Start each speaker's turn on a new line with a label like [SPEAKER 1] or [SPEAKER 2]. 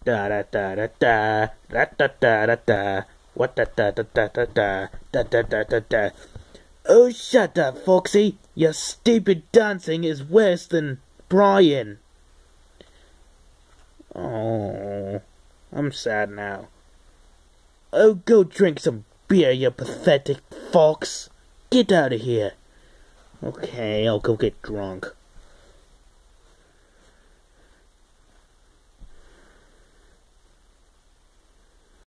[SPEAKER 1] Da da da da da da da da da da. What da da da da da da da da da da da. Oh, shut up, Foxy. Your stupid dancing is worse than Brian. Oh, I'm sad now. Oh, go drink some beer, you pathetic fox. Get out of here. Okay, I'll go get drunk.